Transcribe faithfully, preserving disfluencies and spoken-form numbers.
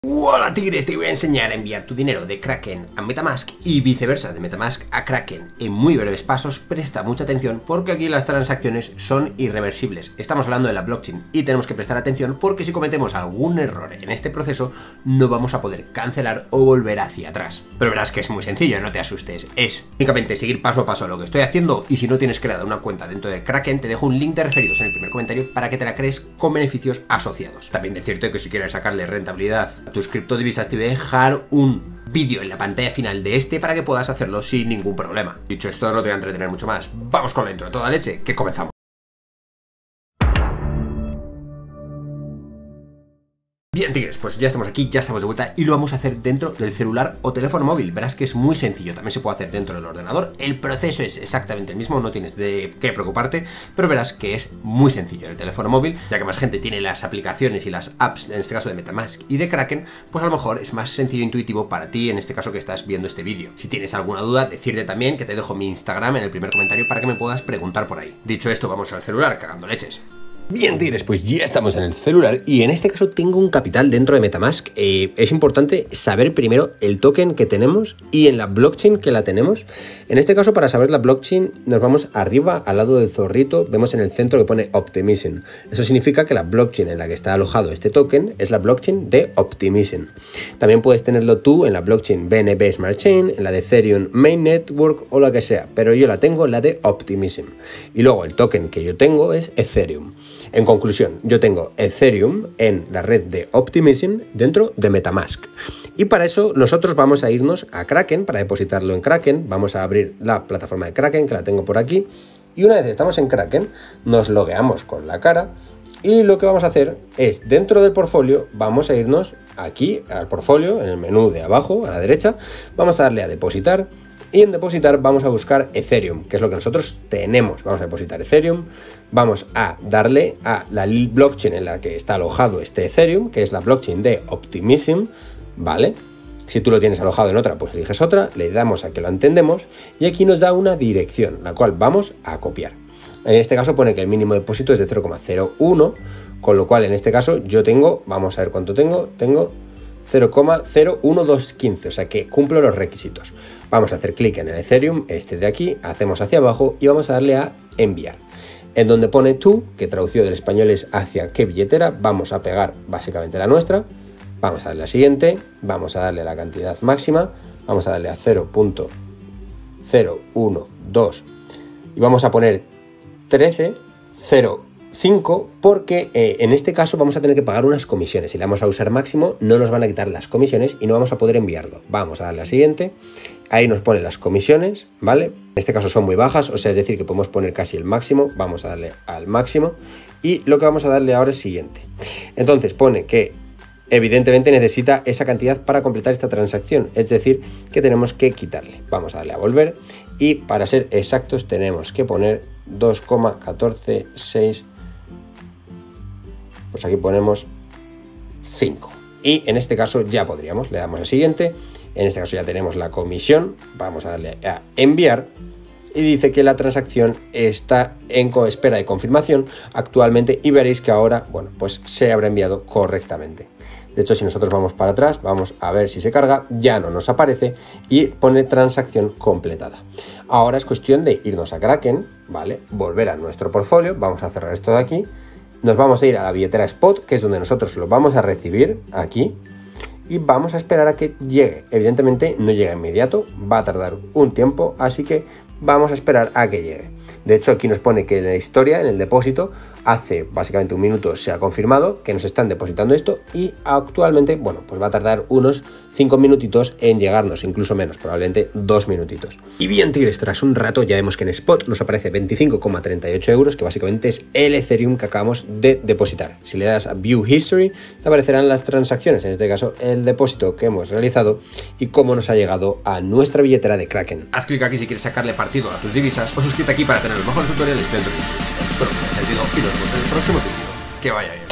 Hola tigres, te voy a enseñar a enviar tu dinero de Kraken a Metamask y viceversa, de Metamask a Kraken en muy breves pasos. Presta mucha atención porque aquí las transacciones son irreversibles. Estamos hablando de la blockchain y tenemos que prestar atención porque si cometemos algún error en este proceso no vamos a poder cancelar o volver hacia atrás. Pero verás que es muy sencillo, no te asustes. Es únicamente seguir paso a paso lo que estoy haciendo y si no tienes creada una cuenta dentro de Kraken te dejo un link de referidos en el primer comentario para que te la crees con beneficios asociados. También decirte que si quieres sacarle rentabilidad tus criptodivisas te voy a dejar un vídeo en la pantalla final de este para que puedas hacerlo sin ningún problema. Dicho esto, no te voy a entretener mucho más. Vamos con la intro de toda leche, que comenzamos. Bien tigres, pues ya estamos aquí, ya estamos de vuelta y lo vamos a hacer dentro del celular o teléfono móvil. Verás que es muy sencillo, también se puede hacer dentro del ordenador. El proceso es exactamente el mismo, no tienes de qué preocuparte, pero verás que es muy sencillo. El teléfono móvil, ya que más gente tiene las aplicaciones y las apps, en este caso de Metamask y de Kraken, pues a lo mejor es más sencillo e intuitivo para ti, en este caso que estás viendo este vídeo. Si tienes alguna duda, decirte también que te dejo mi Instagram en el primer comentario para que me puedas preguntar por ahí. Dicho esto, vamos al celular, cagando leches. Bien tigres, pues ya estamos en el celular y en este caso tengo un capital dentro de Metamask. Eh, es importante saber primero el token que tenemos y en la blockchain que la tenemos. En este caso, para saber la blockchain, nos vamos arriba al lado del zorrito, vemos en el centro que pone Optimism. Eso significa que la blockchain en la que está alojado este token es la blockchain de Optimism. También puedes tenerlo tú en la blockchain B N B Smart Chain, en la de Ethereum Main Network o la que sea, pero yo la tengo en la de Optimism. Y luego el token que yo tengo es Ethereum. En conclusión, yo tengo Ethereum en la red de Optimism dentro de Metamask. Y para eso nosotros vamos a irnos a Kraken, para depositarlo en Kraken. Vamos a abrir la plataforma de Kraken, que la tengo por aquí. Y una vez estamos en Kraken, nos logueamos con la cara. Y lo que vamos a hacer es, dentro del portfolio, vamos a irnos aquí al portfolio, en el menú de abajo, a la derecha. Vamos a darle a depositar. Y en depositar vamos a buscar Ethereum, que es lo que nosotros tenemos. Vamos a depositar Ethereum, vamos a darle a la blockchain en la que está alojado este Ethereum, que es la blockchain de Optimism, ¿vale? Si tú lo tienes alojado en otra, pues eliges otra, le damos a que lo entendemos y aquí nos da una dirección, la cual vamos a copiar. En este caso pone que el mínimo depósito es de cero coma cero uno, con lo cual en este caso yo tengo, vamos a ver cuánto tengo, tengo cero coma cero uno dos uno cinco, o sea que cumplo los requisitos. Vamos a hacer clic en el Ethereum, este de aquí, hacemos hacia abajo y vamos a darle a enviar. En donde pone to, que traducido del español es hacia qué billetera, vamos a pegar básicamente la nuestra, vamos a darle a la siguiente, vamos a darle a la cantidad máxima, vamos a darle a cero punto cero uno dos y vamos a poner trece cero cinco porque eh, en este caso vamos a tener que pagar unas comisiones. Si le vamos a usar máximo no nos van a quitar las comisiones y no vamos a poder enviarlo. Vamos a darle a la siguiente, ahí nos pone las comisiones, ¿vale? En este caso son muy bajas, o sea, es decir que podemos poner casi el máximo. Vamos a darle al máximo y lo que vamos a darle ahora es siguiente. Entonces pone que evidentemente necesita esa cantidad para completar esta transacción, es decir que tenemos que quitarle. Vamos a darle a volver y para ser exactos tenemos que poner dos coma catorce seis. Pues aquí ponemos cinco. Y en este caso ya podríamos, le damos a siguiente. En este caso ya tenemos la comisión. Vamos a darle a enviar. Y dice que la transacción está en espera de confirmación actualmente. Y veréis que ahora, bueno, pues se habrá enviado correctamente. De hecho, si nosotros vamos para atrás, vamos a ver si se carga, ya no nos aparece y pone transacción completada. Ahora es cuestión de irnos a Kraken, ¿vale? Volver a nuestro portfolio, vamos a cerrar esto de aquí. Nos vamos a ir a la billetera Spot, que es donde nosotros lo vamos a recibir, aquí. Y vamos a esperar a que llegue. Evidentemente no llega inmediato, va a tardar un tiempo, así que vamos a esperar a que llegue. De hecho, aquí nos pone que en la historia, en el depósito, hace básicamente un minuto se ha confirmado que nos están depositando esto y actualmente, bueno, pues va a tardar unos cinco minutitos en llegarnos, incluso menos, probablemente dos minutitos. Y bien tigres, tras un rato ya vemos que en Spot nos aparece veinticinco coma treinta y ocho euros, que básicamente es el Ethereum que acabamos de depositar. Si le das a View History, te aparecerán las transacciones, en este caso el depósito que hemos realizado y cómo nos ha llegado a nuestra billetera de Kraken. Haz clic aquí si quieres sacarle partido a tus divisas o suscríbete aquí para tener los mejores tutoriales dentro de YouTube. Espero que os haya servido y nos vemos en el próximo vídeo. Que vaya bien.